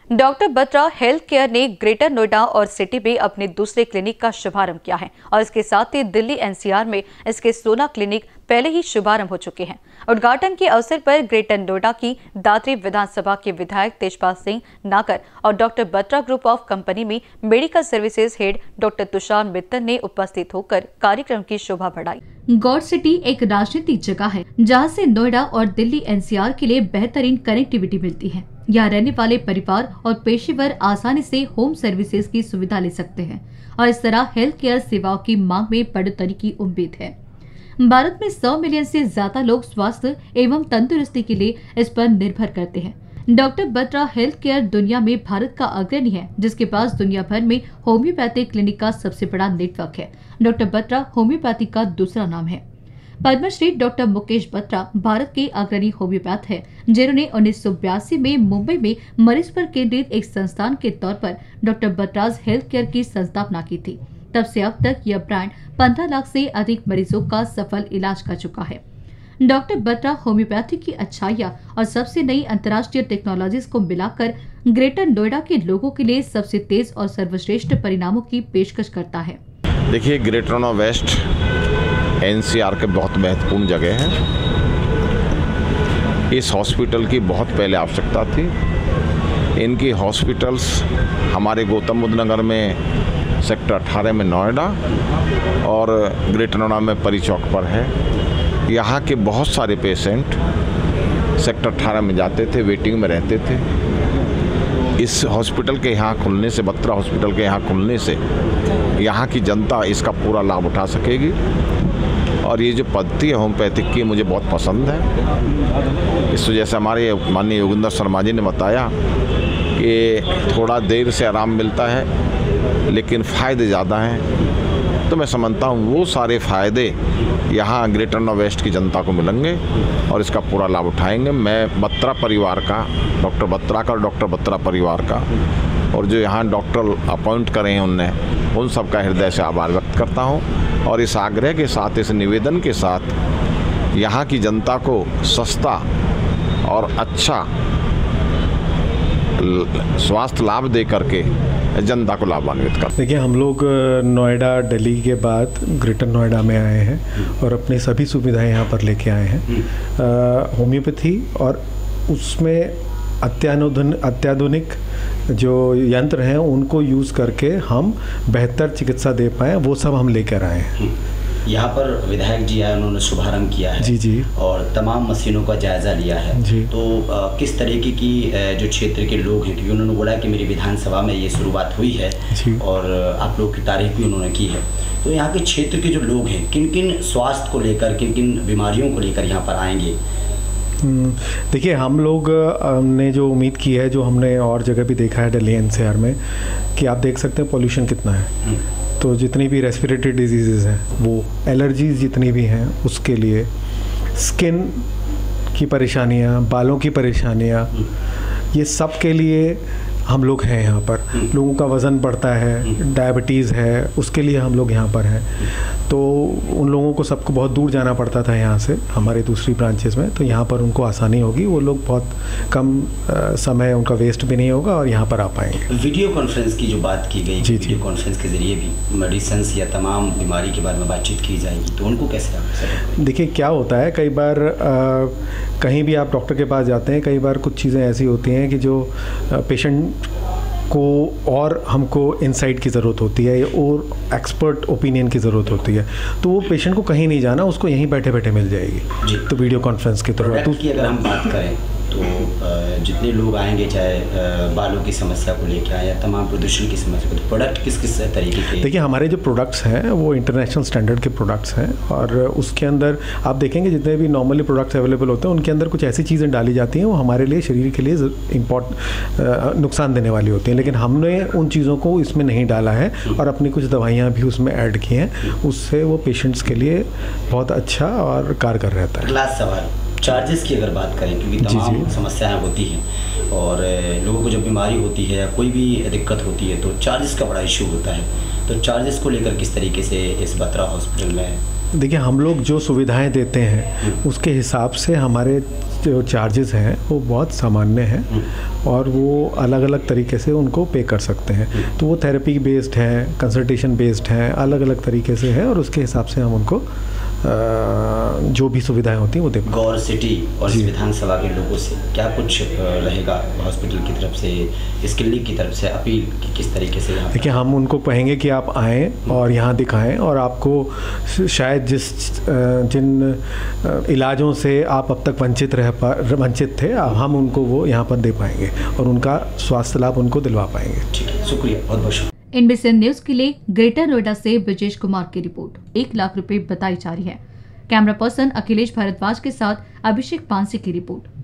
Doctor Batra health care ने greater Noida और city में अपने दूसरे क्लिनिक का शुभारंभ किया है और इसके साथ ही दिल्ली एनसीआर में इसके 16 क्लिनिक पहले ही शुभारंभ हो चुके हैं। उद्घाटन के अवसर पर ग्रेटर नोएडा की दादरी विधानसभा के विधायक तेजपाल सिंह नागर और doctor Batra group of company में medical services head doctor Tushar Mittal ने उपस्थित होकर कार्यक्रम की शोभा बढ़ाई। गॉड सिटी एक राजनीतिक जगह है जहां से नोएडा और दिल्ली एनसीआर के लिए बेहतरीन कनेक्टिविटी मिलती है। यहाँ रहने वाले परिवार और पेशेवर आसानी से होम सर्विसेज की सुविधा ले सकते हैं और इस तरह हेल्थ केयर सेवाओं की मांग में बढ़ोतरी की उम्मीद है। भारत में 100 मिलियन से ज्यादा लोग स्वास्थ्य एवं तंदुरुस्ती के लिए इस पर निर्भर करते हैं। डॉक्टर बत्रा हेल्थ केयर दुनिया में भारत का अग्रणी है, जिसके पास दुनिया भर में होम्योपैथिक क्लिनिक का सबसे बड़ा नेटवर्क है। डॉक्टर बत्रा होम्योपैथी का दूसरा नाम है। पद्मश्री डॉक्टर मुकेश बत्रा भारत के अग्रणी होम्योपैथ है, जिन्होंने 1982 में मुंबई में मरीज पर केंद्रित एक संस्थान के तौर पर डॉक्टर बत्राज हेल्थ केयर की स्थापना की थी। तब से अब तक यह ब्रांड 15 लाख से अधिक मरीजों का सफल इलाज कर चुका है। डॉक्टर बत्रा होम्योपैथी की अच्छाइयाँ और सबसे नई अंतर्राष्ट्रीय टेक्नोलॉजीज को मिलाकर ग्रेटर नोएडा के लोगों के लिए सबसे तेज और सर्वश्रेष्ठ परिणामों की पेशकश करता है। देखिए, ग्रेटर नोएडा वेस्ट एनसीआर के बहुत महत्वपूर्ण जगह है। इस हॉस्पिटल की बहुत पहले आवश्यकता थी। इनकी हॉस्पिटल्स हमारे गौतम बुद्ध नगर में सेक्टर 18 में नोएडा और ग्रेटर नोएडा में परी चौक पर है। यहाँ के बहुत सारे पेशेंट सेक्टर 18 में जाते थे, वेटिंग में रहते थे। इस हॉस्पिटल के यहाँ खुलने से, बत्रा हॉस्पिटल के यहाँ खुलने से यहाँ की जनता इसका पूरा लाभ उठा सकेगी। और ये जो पद्धति है होम्योपैथिक की, मुझे बहुत पसंद है। इस वजह से हमारे माननीय योगेंद्र शर्मा जी ने बताया कि थोड़ा देर से आराम मिलता है लेकिन फ़ायदे ज़्यादा हैं, तो मैं समझता हूँ वो सारे फ़ायदे यहाँ ग्रेटर नोएडा वेस्ट की जनता को मिलेंगे और इसका पूरा लाभ उठाएंगे। मैं बत्रा परिवार का, डॉक्टर बत्रा का और डॉक्टर बत्रा परिवार का और जो यहाँ डॉक्टर अपॉइंट करे हैं उनने, उन सब का हृदय से आभार व्यक्त करता हूँ। और इस आग्रह के साथ, इस निवेदन के साथ यहाँ की जनता को सस्ता और अच्छा स्वास्थ्य लाभ दे करके जनता को लाभान्वित कर। देखिए, हम लोग नोएडा, दिल्ली के बाद ग्रेटर नोएडा में आए हैं और अपनी सभी सुविधाएं यहाँ पर लेके आए हैं। होम्योपैथी और उसमें अत्याधुनिक जो यंत्र हैं उनको यूज़ करके हम बेहतर चिकित्सा दे पाएँ, वो सब हम लेकर आए हैं। यहाँ पर विधायक जी आए, उन्होंने शुभारंभ किया है। जी। और तमाम मशीनों का जायज़ा लिया है। जी। तो किस तरीके की जो क्षेत्र के लोग हैं, क्योंकि उन्होंने बोला कि मेरी विधानसभा में ये शुरुआत हुई है और आप लोग की तारीफ भी उन्होंने की है, तो यहाँ के क्षेत्र के जो लोग हैं किन किन स्वास्थ्य को लेकर, किन किन बीमारियों को लेकर यहाँ पर आएंगे? देखिए, हम लोग ने जो उम्मीद की है, जो हमने और जगह भी देखा है दिल्ली एनसीआर में, कि आप देख सकते हैं पॉल्यूशन कितना है। तो जितनी भी रेस्पिरेटरी डिजीज़ हैं, वो एलर्जीज़ जितनी भी हैं, उसके लिए स्किन की परेशानियाँ, बालों की परेशानियाँ, ये सब के लिए हम लोग हैं यहाँ पर। लोगों का वज़न बढ़ता है, डायबिटीज़ है, उसके लिए हम लोग यहाँ पर हैं। तो उन लोगों को सबको बहुत दूर जाना पड़ता था यहाँ से हमारे दूसरी ब्रांचेस में, तो यहाँ पर उनको आसानी होगी। वो लोग बहुत कम समय उनका वेस्ट भी नहीं होगा और यहाँ पर आ पाएंगे। वीडियो कॉन्फ्रेंस की जो बात की गई, वीडियो कॉन्फ्रेंस के ज़रिए भी मेडिसिन या तमाम बीमारी के बारे में बातचीत की जाएगी, तो उनको कैसे आप? देखिए, क्या होता है, कई बार कहीं भी आप डॉक्टर के पास जाते हैं, कई बार कुछ चीज़ें ऐसी होती हैं कि जो पेशेंट को और हमको इंसाइट की ज़रूरत होती है और एक्सपर्ट ओपिनियन की ज़रूरत होती है, तो वो पेशेंट को कहीं नहीं जाना, उसको यहीं बैठे बैठे मिल जाएगी। तो वीडियो कॉन्फ्रेंस के थ्रू की अगर हम बात करें तो जितने लोग आएंगे, चाहे बालों की समस्या को लेकर आए या तमाम प्रदूषण की समस्या को, तो प्रोडक्ट किस किस तरीके के? देखिए, हमारे जो प्रोडक्ट्स हैं वो इंटरनेशनल स्टैंडर्ड के प्रोडक्ट्स हैं और उसके अंदर आप देखेंगे जितने भी नॉर्मली प्रोडक्ट्स अवेलेबल होते हैं, उनके अंदर कुछ ऐसी चीज़ें डाली जाती हैं वो हमारे लिए, शरीर के लिए नुकसान देने वाली होती हैं, लेकिन हमने उन चीज़ों को इसमें नहीं डाला है और अपनी कुछ दवाइयाँ भी उसमें ऐड की हैं। उससे वो पेशेंट्स के लिए बहुत अच्छा और कारगर रहता है। लास्ट सवाल, चार्जेस की अगर बात करें, क्योंकि तमाम समस्याएं होती हैं और लोगों को जब बीमारी होती है या कोई भी दिक्कत होती है तो चार्जेस का बड़ा इशू होता है, तो तो चार्जेस को लेकर किस तरीके से इस बत्रा हॉस्पिटल में? देखिए, हम लोग जो सुविधाएं देते हैं उसके हिसाब से हमारे जो चार्जेस हैं वो बहुत सामान्य हैं और वो अलग अलग तरीके से उनको पे कर सकते हैं। तो वो थेरेपी बेस्ड है, कंसल्टेशन बेस्ड है, अलग अलग तरीके से है और उसके हिसाब से हम उनको जो भी सुविधाएं होती हैं वो देते हैं। गौर सिटी और विधानसभा के लोगों से क्या कुछ रहेगा हॉस्पिटल की तरफ से, इस क्लिनिक की तरफ से अपील कि किस तरीके से? देखिए, हम उनको कहेंगे कि आप आएँ और यहाँ दिखाएं और आपको शायद जिन इलाजों से आप अब तक वंचित थे, हम उनको वो यहाँ पर दे पाएंगे और उनका स्वास्थ्य लाभ उनको दिलवा पाएंगे। ठीक है, शुक्रिया, बहुत बहुत। इनबीसी न्यूज के लिए ग्रेटर नोएडा से ब्रजेश कुमार की रिपोर्ट। 1 लाख रुपए बताई जा रही है। कैमरा पर्सन अखिलेश भारद्वाज के साथ अभिषेक पांसे की रिपोर्ट।